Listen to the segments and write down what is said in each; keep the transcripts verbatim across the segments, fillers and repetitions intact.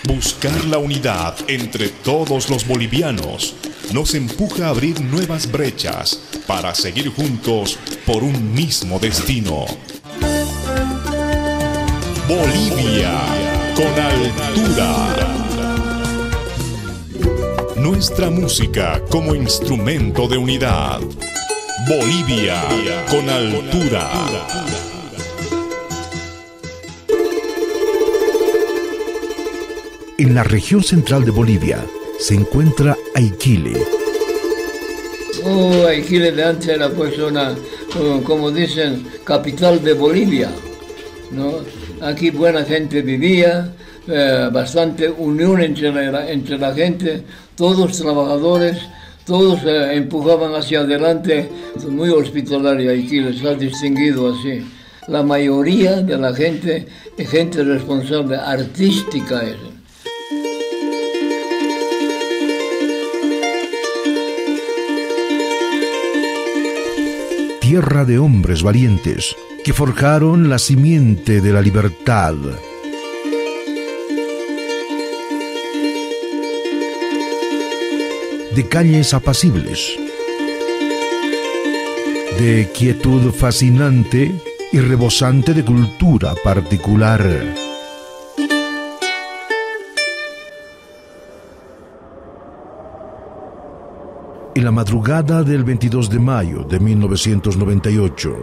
Buscar la unidad entre todos los bolivianos nos empuja a abrir nuevas brechas para seguir juntos por un mismo destino. Bolivia con altura. Nuestra música como instrumento de unidad. Bolivia con altura. En la región central de Bolivia se encuentra Aiquile. Oh, Aiquile de antes era pues una, como dicen, capital de Bolivia, ¿no? Aquí buena gente vivía, eh, bastante unión entre la, entre la gente, todos trabajadores, todos eh, empujaban hacia adelante, muy hospitalario Aiquile, está distinguido así. La mayoría de la gente es gente responsable, artística es. Tierra de hombres valientes que forjaron la simiente de la libertad. De calles apacibles, de quietud fascinante y rebosante de cultura particular. En la madrugada del veintidós de mayo de mil novecientos noventa y ocho,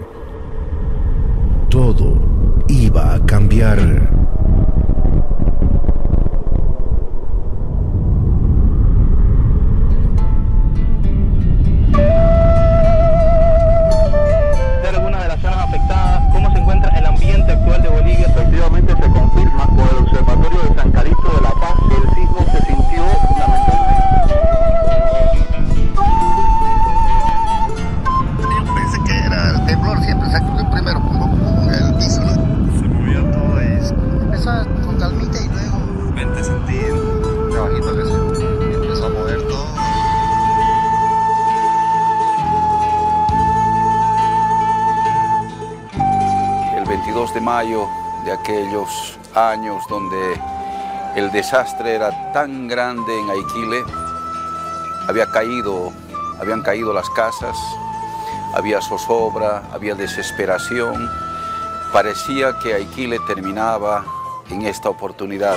todo iba a cambiar. De alguna de las zonas afectadas, ¿cómo se encuentra el ambiente actual de Bolivia? Efectivamente se confirma por el Observatorio de San Calixto de La Paz que el sismo se sintió lamentablemente. Temblor siempre se activó primero, pum, pum, pum, el piso, ¿no? Se movió todo y empezó con calmita y luego veinte centímetros de bajito que se empezó a mover todo. El veintidós de mayo de aquellos años donde el desastre era tan grande en Aiquile, había caído, habían caído las casas, había zozobra, había desesperación. Parecía que Aiquile terminaba en esta oportunidad.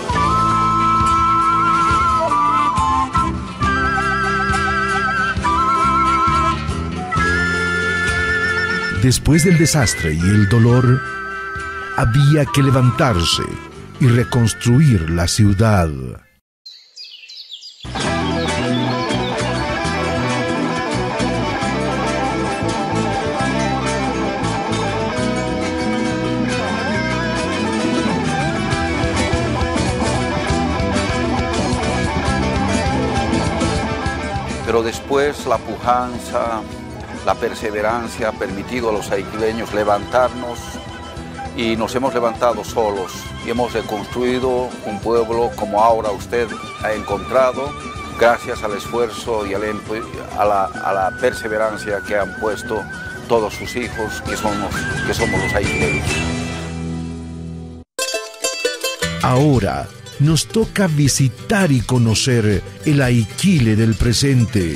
Después del desastre y el dolor, había que levantarse y reconstruir la ciudad. Pero después la pujanza, la perseverancia ha permitido a los aiquileños levantarnos y nos hemos levantado solos y hemos reconstruido un pueblo como ahora usted ha encontrado gracias al esfuerzo y al a, la, a la perseverancia que han puesto todos sus hijos que somos, que somos los aiquileños. Ahora nos toca visitar y conocer el Aiquile del presente.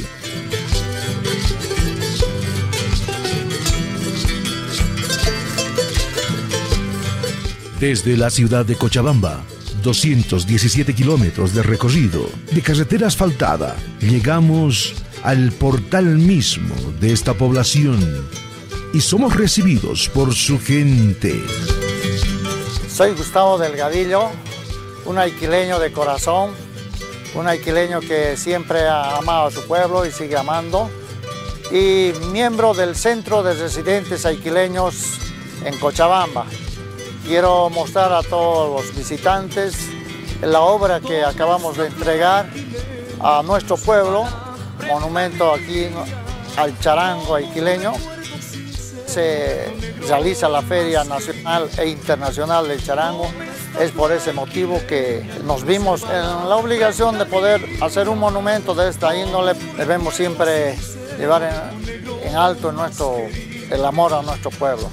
Desde la ciudad de Cochabamba, doscientos diecisiete kilómetros de recorrido de carretera asfaltada, llegamos al portal mismo de esta población y somos recibidos por su gente. Soy Gustavo Delgadillo, un aiquileño de corazón, un aiquileño que siempre ha amado a su pueblo y sigue amando, y miembro del Centro de Residentes Aiquileños en Cochabamba. Quiero mostrar a todos los visitantes la obra que acabamos de entregar a nuestro pueblo, monumento aquí al charango aiquileño. Se realiza la Feria Nacional e Internacional del Charango. Es por ese motivo que nos vimos en la obligación de poder hacer un monumento de esta índole. Debemos siempre llevar en, en alto nuestro, el amor a nuestro pueblo.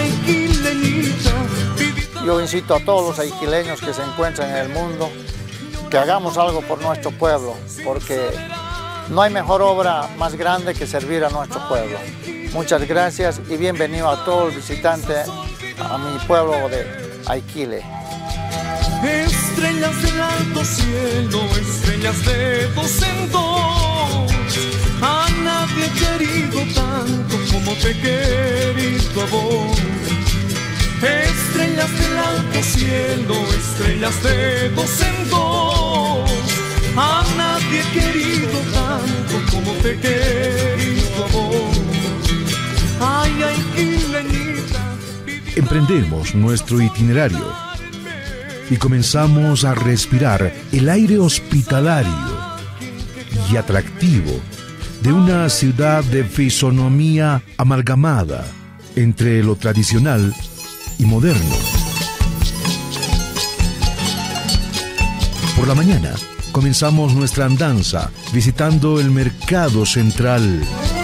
Yo incito a todos los aiquileños que se encuentran en el mundo que hagamos algo por nuestro pueblo, porque no hay mejor obra más grande que servir a nuestro pueblo. Muchas gracias y bienvenido a todos los visitantes a mi pueblo de Aiquile. Estrellas del alto cielo, estrellas de dos en dos, a nadie he querido tanto como te he querido a vos. Estrellas del alto cielo, estrellas de dos en dos, a nadie he querido tanto como te he querido a vos. Ay, Aiquileñita. Emprendemos nuestro itinerario y comenzamos a respirar el aire hospitalario y atractivo de una ciudad de fisonomía amalgamada entre lo tradicional y moderno. Por la mañana comenzamos nuestra andanza visitando el mercado central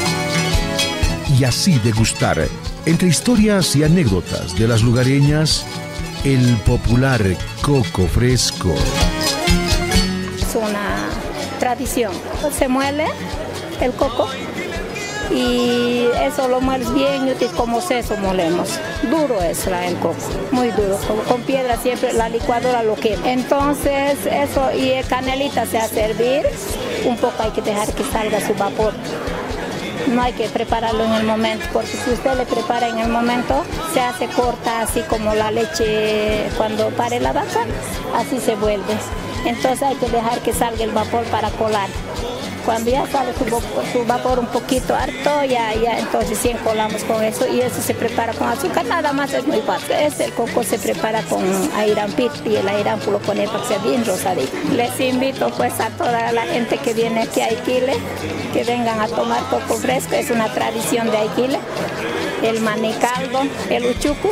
y así degustar, entre historias y anécdotas de las lugareñas, el popular coco fresco. Es una tradición. Se muele el coco y eso lo mueles bien y como seso molemos. Duro es el coco, muy duro. Con piedra siempre la licuadora lo quema. Entonces eso y el canelita se hace hervir. Un poco hay que dejar que salga su vapor. No hay que prepararlo en el momento, porque si usted le prepara en el momento, se hace corta, así como la leche cuando pare la vaca, así se vuelve. Entonces hay que dejar que salga el vapor para colar. Cuando ya sale su, su vapor un poquito harto, ya, ya entonces sí colamos con eso y eso se prepara con azúcar, nada más es muy fácil. Este, el coco se prepara con airampit y el airampu lo pone para que sea bien rosadito. Les invito pues a toda la gente que viene aquí a Aiquile, que vengan a tomar coco fresco, es una tradición de Aiquile. El manicaldo, el uchucu.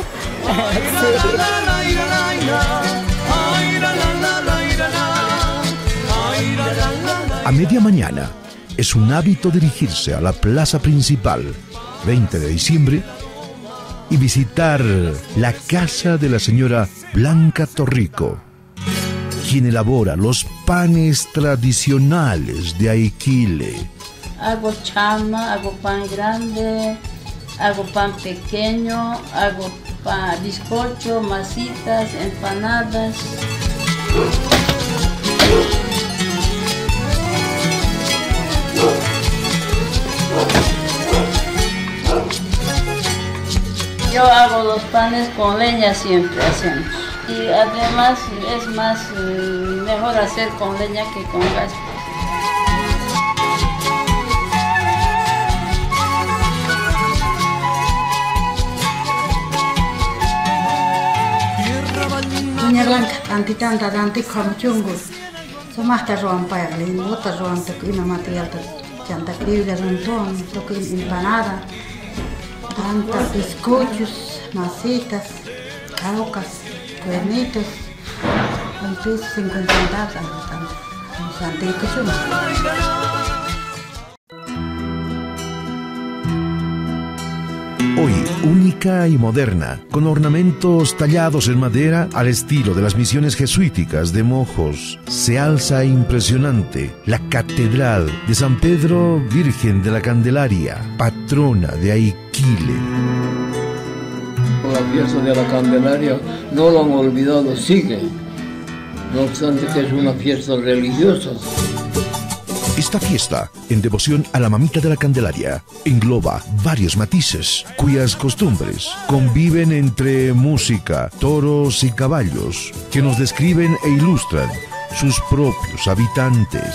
A media mañana es un hábito dirigirse a la plaza principal, veinte de diciembre, y visitar la casa de la señora Blanca Torrico, quien elabora los panes tradicionales de Aiquile. Hago chama, hago pan grande, hago pan pequeño, hago pan, bizcocho, masitas, empanadas. Yo hago los panes con leña siempre hacemos. Y además es más eh, mejor hacer con leña que con gas. Doña Blanca, tantitanta, tanti como chungo. Somasta rompa el otra rompa que una material chanta criolla rontón, toque empanada. Tantas bizcochos, masitas, caucas, cuernitos, con pesos cincuenta centavos, los antiguos. Hoy única y moderna, con ornamentos tallados en madera al estilo de las misiones jesuíticas de Mojos, se alza impresionante la Catedral de San Pedro Virgen de la Candelaria, patrona de Aiquile. La fiesta de la Candelaria no lo han olvidado, sigue, no obstante que es una fiesta religiosa. Esta fiesta, en devoción a la Mamita de la Candelaria, engloba varios matices, cuyas costumbres conviven entre música, toros y caballos, que nos describen e ilustran sus propios habitantes.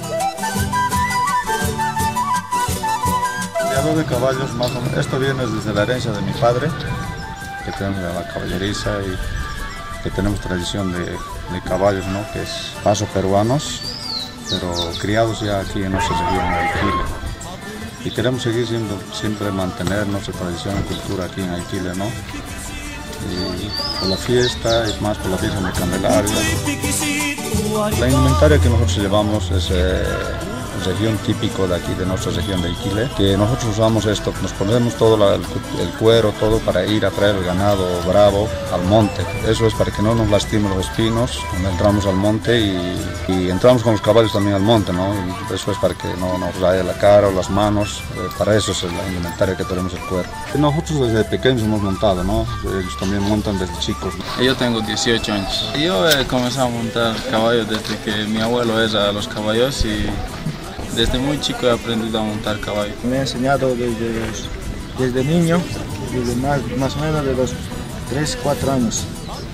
Criado de caballos, más o menos, esto viene desde la herencia de mi padre, que tenemos la caballeriza y que tenemos tradición de, de caballos, ¿no? Que es paso peruanos, pero criados ya aquí en nuestra región de Aiquile. Y queremos seguir siendo, siempre mantener nuestra tradición y cultura aquí en Aiquile, ¿no? Y por la fiesta, y más por la fiesta de Candelaria. La indumentaria que nosotros llevamos es, eh, región, típico de aquí, de nuestra región de Iquile, que nosotros usamos esto, nos ponemos todo la, el, el cuero, todo para ir a traer el ganado bravo al monte. Eso es para que no nos lastimen los espinos cuando entramos al monte y, y entramos con los caballos también al monte, ¿no? Y eso es para que no nos raye la cara o las manos, eh, para eso es el inventario que tenemos el cuero. Nosotros desde pequeños hemos montado, ¿no? Ellos también montan desde chicos. Yo tengo dieciocho años. Yo he comenzado a montar caballos desde que mi abuelo era los caballos y desde muy chico he aprendido a montar caballos. Me he enseñado desde, los, desde niño, desde más, más o menos de los tres, cuatro años.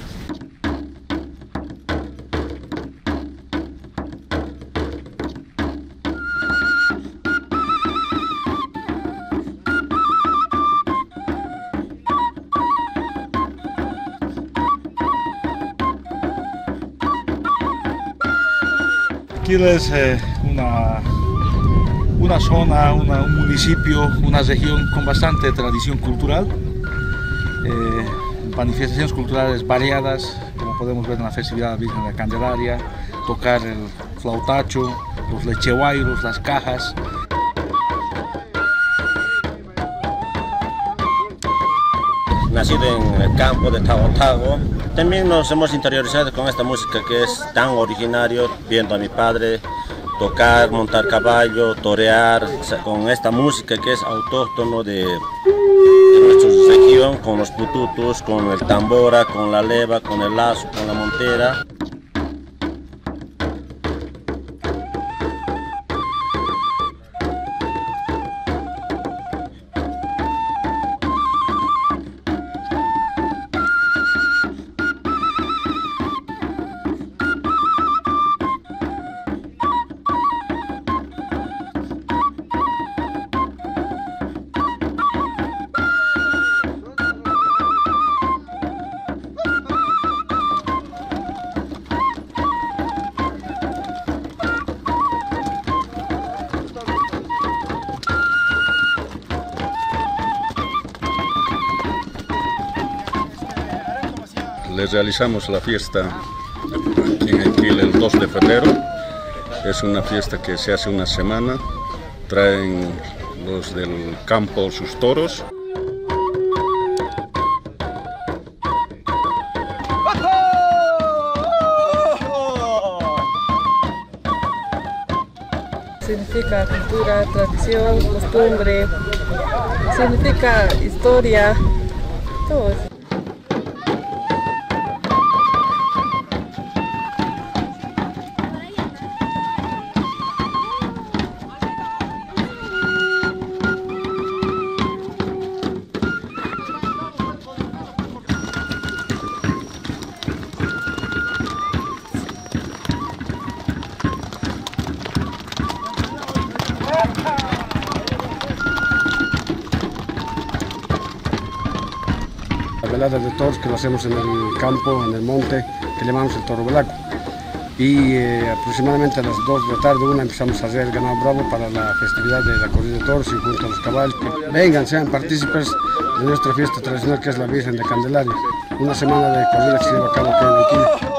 Iquile es eh, una, una zona, una, un municipio, una región con bastante tradición cultural, eh, manifestaciones culturales variadas, como podemos ver en la festividad de la Virgen de la Candelaria, tocar el flautacho, los lechehuayros, las cajas. Nacido en el campo de Tago Tago, también nos hemos interiorizado con esta música que es tan originario, viendo a mi padre tocar, montar caballo, torear, con esta música que es autóctono de, de nuestra región, con los pututus, con el tambora, con la leva, con el lazo, con la montera. Les realizamos la fiesta aquí en Iquile el dos de febrero. Es una fiesta que se hace una semana. Traen los del campo sus toros. Significa cultura, tradición, costumbre, significa historia, todo eso. La velada de toros que lo hacemos en el campo, en el monte, que le llamamos el toro blanco. Y eh, aproximadamente a las dos de la tarde, una, empezamos a hacer el ganado bravo para la festividad de la corrida de toros y junto a los caballos. Que vengan, sean partícipes de nuestra fiesta tradicional que es la Virgen de Candelaria. Una semana de corrida que se lleva a cabo aquí en Iquile.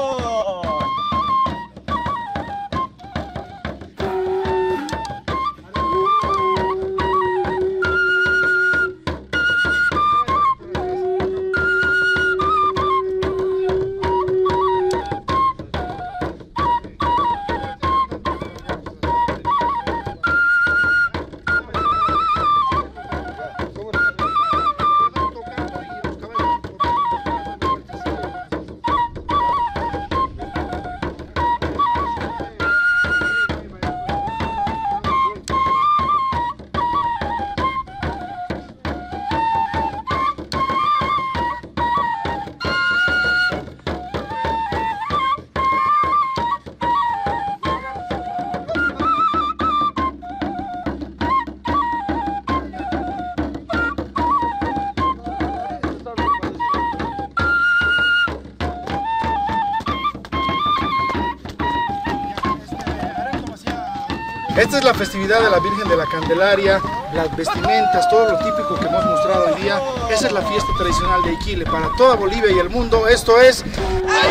Esta es la festividad de la Virgen de la Candelaria, las vestimentas, todo lo típico que hemos mostrado hoy día. Esa es la fiesta tradicional de Iquile. Para toda Bolivia y el mundo, esto es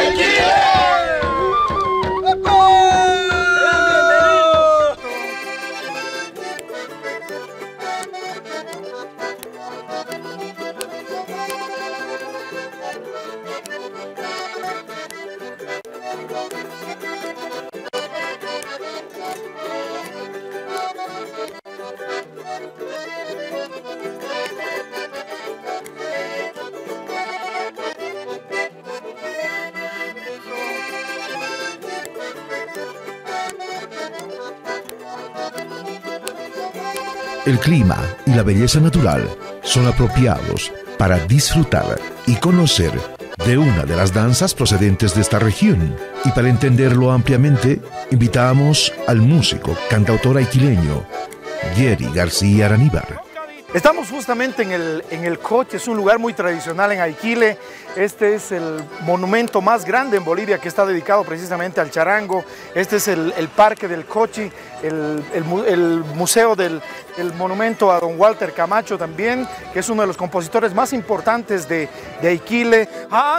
Iquile. El clima y la belleza natural son apropiados para disfrutar y conocer de una de las danzas procedentes de esta región. Y para entenderlo ampliamente, invitamos al músico, cantautor aiquileño, Jerry García Araníbar. Estamos justamente en el, en el Cochi, es un lugar muy tradicional en Aiquile. Este es el monumento más grande en Bolivia que está dedicado precisamente al charango. Este es el, el Parque del Cochi, el, el, el museo del el monumento a don Walter Camacho también, que es uno de los compositores más importantes de, de Aiquile.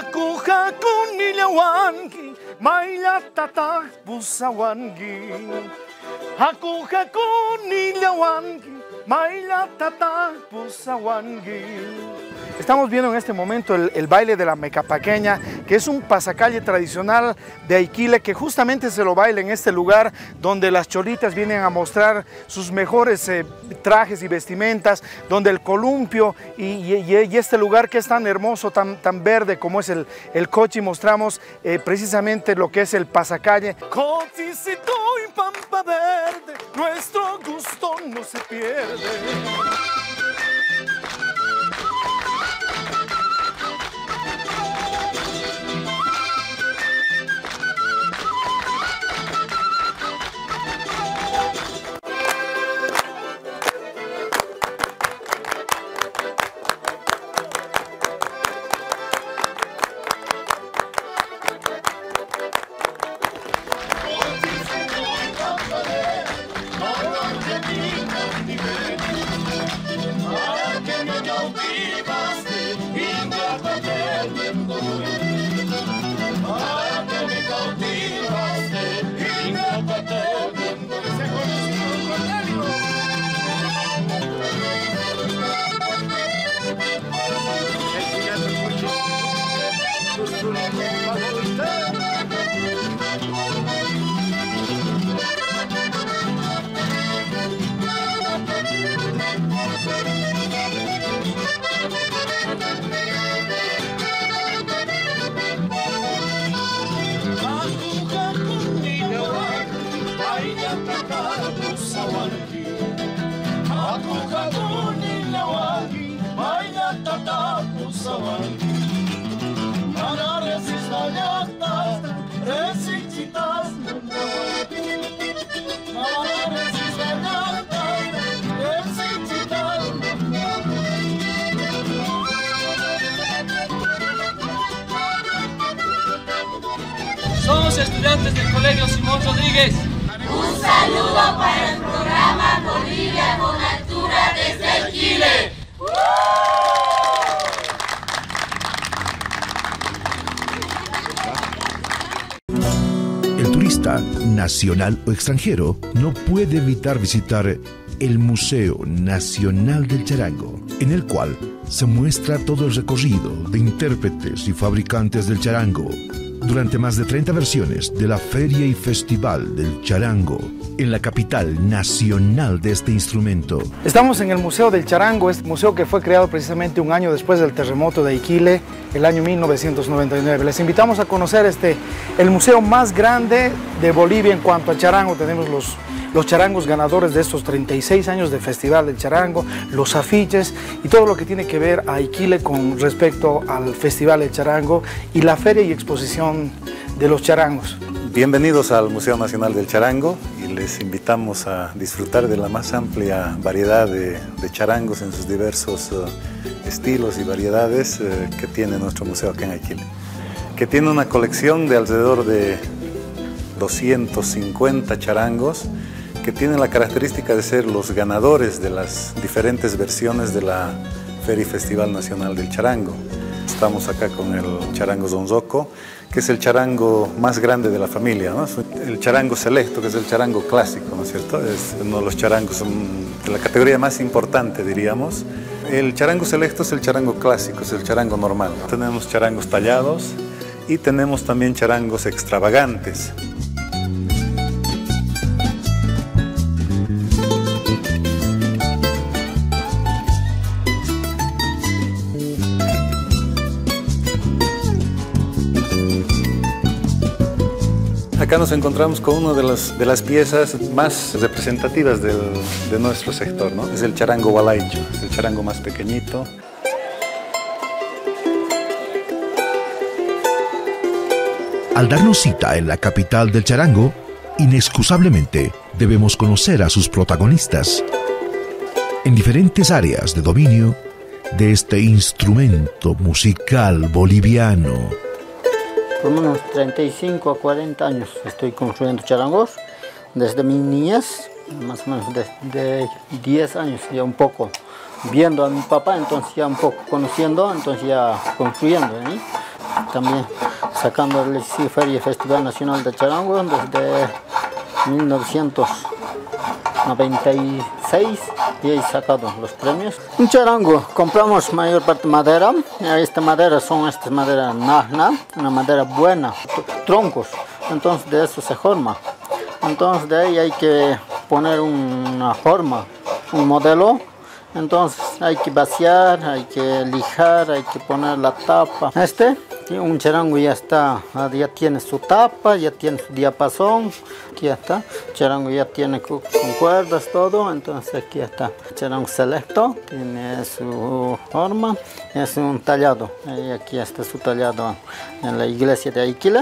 Estamos viendo en este momento el, el baile de la mecapaqueña, que es un pasacalle tradicional de Aiquile que justamente se lo baila en este lugar donde las cholitas vienen a mostrar sus mejores eh, trajes y vestimentas, donde el columpio y, y, y este lugar que es tan hermoso, tan, tan verde como es el, el Cochi, mostramos eh, precisamente lo que es el pasacalle. Cochicito y pampa verde, nuestro gusto no se pierde. Somos estudiantes del Colegio Simón Rodríguez. Un saludo para el programa Bolivia con Altura desde Aiquile. El turista, nacional o extranjero, no puede evitar visitar el Museo Nacional del Charango, en el cual se muestra todo el recorrido de intérpretes y fabricantes del charango durante más de treinta versiones de la Feria y Festival del Charango en la capital nacional de este instrumento. Estamos en el Museo del Charango, este museo que fue creado precisamente un año después del terremoto de Aiquile, el año mil novecientos noventa y nueve. Les invitamos a conocer este, el museo más grande de Bolivia en cuanto a charango. Tenemos los, los charangos ganadores de estos treinta y seis años de Festival del Charango, los afiches y todo lo que tiene que ver a Aiquile con respecto al Festival del Charango y la feria y exposición de los charangos. Bienvenidos al Museo Nacional del Charango y les invitamos a disfrutar de la más amplia variedad de, de charangos en sus diversos uh, estilos y variedades uh, que tiene nuestro museo acá en Aiquile, que tiene una colección de alrededor de doscientos cincuenta charangos que tienen la característica de ser los ganadores de las diferentes versiones de la Feria y Festival Nacional del Charango. Estamos acá con el charango zonzoco, que es el charango más grande de la familia, ¿no? El charango selecto, que es el charango clásico, ¿no es cierto? Es uno de los charangos de la categoría más importante, diríamos. El charango selecto es el charango clásico, es el charango normal. Tenemos charangos tallados y tenemos también charangos extravagantes. Acá nos encontramos con una de las, de las piezas más representativas del, de nuestro sector, ¿no? Es el charango hualaycho, el charango más pequeñito. Al darnos cita en la capital del charango, inexcusablemente debemos conocer a sus protagonistas en diferentes áreas de dominio de este instrumento musical boliviano. Por unos treinta y cinco a cuarenta años estoy construyendo charangos, desde mi niñez, más o menos de, de diez años, ya un poco viendo a mi papá, entonces ya un poco conociendo, entonces ya construyendo, ¿eh? También sacando el Feria Festival Nacional de Charango desde mil novecientos noventa y seis y he sacado los premios. Un charango, compramos mayor parte madera, esta madera son estas maderas najna, una madera buena, troncos, entonces de eso se forma. Entonces de ahí hay que poner una forma, un modelo. Entonces hay que vaciar, hay que lijar, hay que poner la tapa. Este, un charango ya está, ya tiene su tapa, ya tiene su diapasón. Aquí está, el charango ya tiene con cuerdas todo, entonces aquí está. El charango selecto, tiene su forma, es un tallado. Y aquí está su tallado en la iglesia de Aiquile.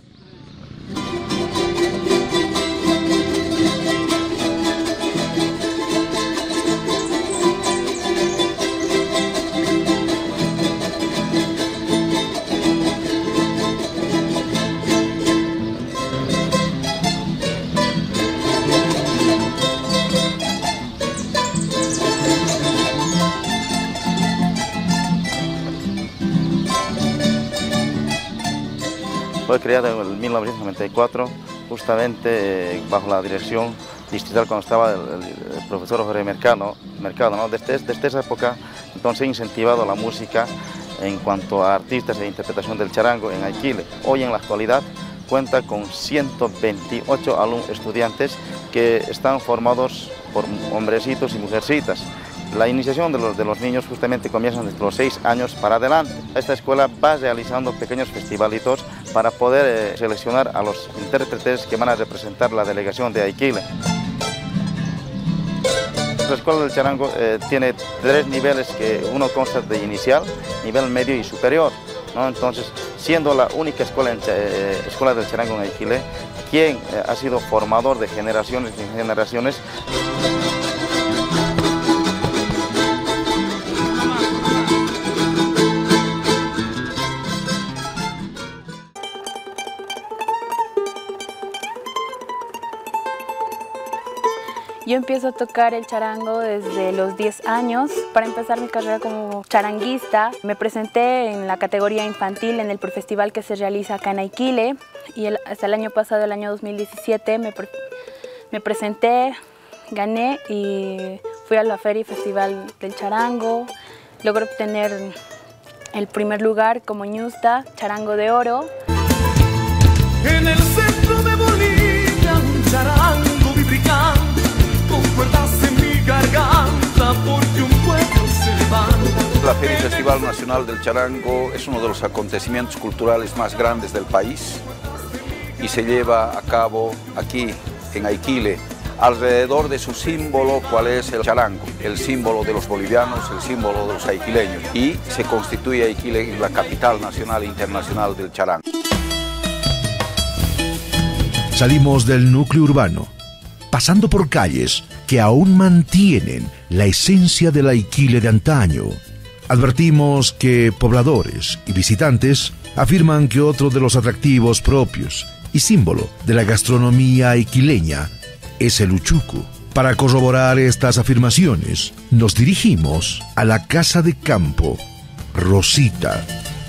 Fue creado en mil novecientos noventa y cuatro, justamente eh, bajo la dirección distrital cuando estaba el, el, el profesor Jorge Mercado. Mercado ¿no? desde, desde esa época entonces he incentivado la música en cuanto a artistas e interpretación del charango en Aiquile. Hoy en la actualidad cuenta con ciento veintiocho alumnos estudiantes que están formados por hombrecitos y mujercitas. La iniciación de los, de los niños justamente comienza desde los seis años para adelante. Esta escuela va realizando pequeños festivalitos para poder eh, seleccionar a los intérpretes que van a representar la delegación de Aiquile. La escuela del charango eh, tiene tres niveles, que uno consta de inicial, nivel medio y superior, ¿no? Entonces, siendo la única escuela, en, eh, escuela del charango en Aiquile, quien eh, ha sido formador de generaciones y generaciones. Yo empiezo a tocar el charango desde los diez años. Para empezar mi carrera como charanguista, me presenté en la categoría infantil en el prefestival que se realiza acá en Aiquile. Y el, hasta el año pasado, el año dos mil diecisiete, me, pre, me presenté, gané y fui a la Feria y Festival del Charango. Logré obtener el primer lugar como ñusta, charango de oro. En el centro de Bolivia, un charango vibricante, con cuerdas en mi garganta, porque un pueblo se levanta. La Feria y Festival Nacional del Charango es uno de los acontecimientos culturales más grandes del país y se lleva a cabo aquí en Aiquile, alrededor de su símbolo, cuál es el charango, el símbolo de los bolivianos, el símbolo de los aiquileños, y se constituye Aiquile en la capital nacional e internacional del charango. Salimos del núcleo urbano, pasando por calles que aún mantienen la esencia del Aiquile de antaño. Advertimos que pobladores y visitantes afirman que otro de los atractivos propios y símbolo de la gastronomía aiquileña es el uchucu. Para corroborar estas afirmaciones, nos dirigimos a la casa de campo Rosita.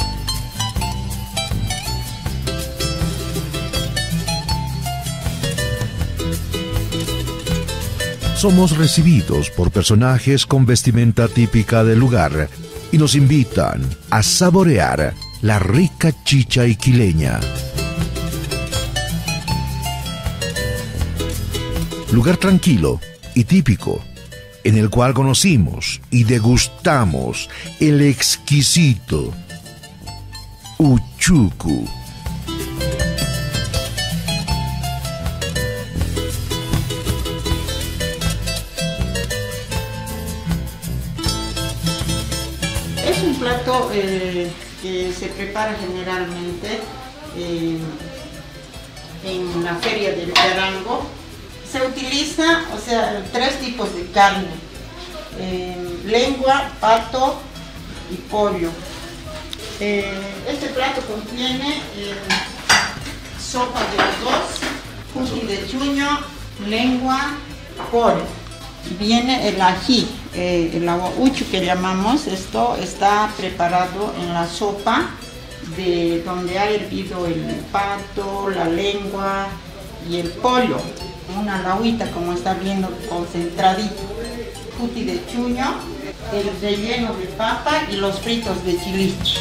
Somos recibidos por personajes con vestimenta típica del lugar y nos invitan a saborear la rica chicha aiquileña. Lugar tranquilo y típico, en el cual conocimos y degustamos el exquisito uchucu. plato eh, que se prepara generalmente eh, en la feria del charango. Se utiliza, o sea, tres tipos de carne, eh, lengua, pato y pollo. Eh, este plato contiene eh, sopa de arroz, cuti de chuño, lengua, pollo. Viene el ají, eh, el aguauchu que llamamos. Esto está preparado en la sopa de donde ha hervido el pato, la lengua y el pollo. Una agüita, como está viendo, concentradito. Cuti de chuño, el relleno de papa y los fritos de chiliche.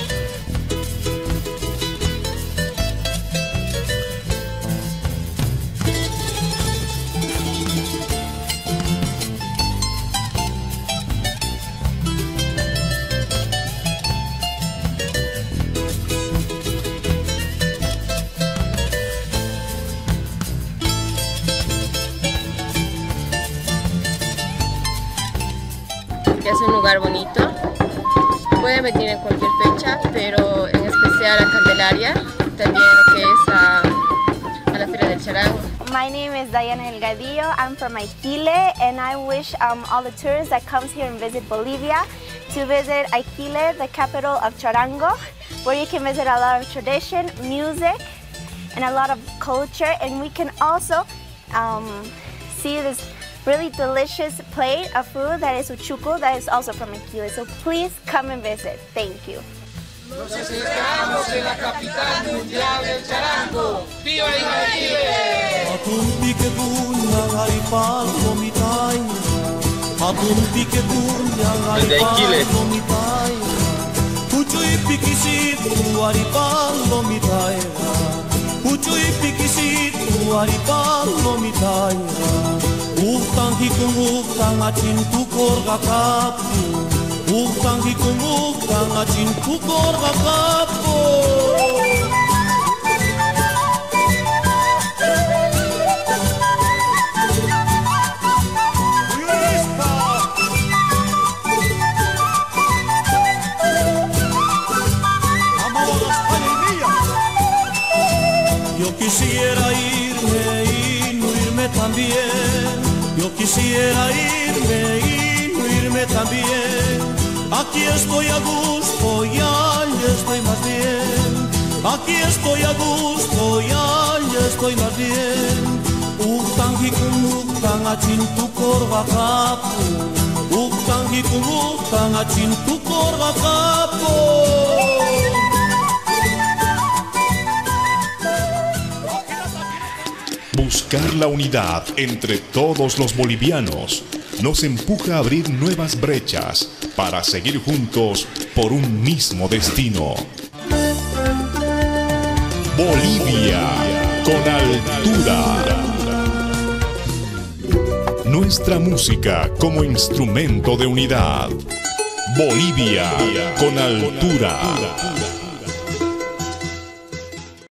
Es un lugar bonito, puede venir en cualquier fecha, pero en especial a Candelaria, también lo que es a, a la Feria del Charango. My name is Diana Elgadillo. I'm from Iquile, and I wish um, all the tourists that comes here and visit Bolivia to visit Iquile, the capital of Charango, where you can visit a lot of tradition, music, and a lot of culture, and we can also um, see this really delicious plate of food that is uchuco, that is also from Iquile. So please come and visit. Thank you. Nos esperamos en la capital mundial del charango. ¡Viva Iquile! Atunti que puña haripal komitai. Atunti que puña haripal komitai. Uchui pikisitu haripal komitai. Uchui pikisitu haripal komitai. Utang hikung utang acin tukor kakapu. Utang hikung utang acin tukor kakapu. Yo quisiera irme y no irme también. Yo quisiera irme y no irme también. Aquí estoy a gusto y allá estoy más bien. Aquí estoy a gusto y allá estoy más bien. Utang hikung utang acin tukor bakapu. Utang hikung utang acin tukor bakapu. Buscar la unidad entre todos los bolivianos nos empuja a abrir nuevas brechas para seguir juntos por un mismo destino. Bolivia con altura. Nuestra música como instrumento de unidad. Bolivia con altura.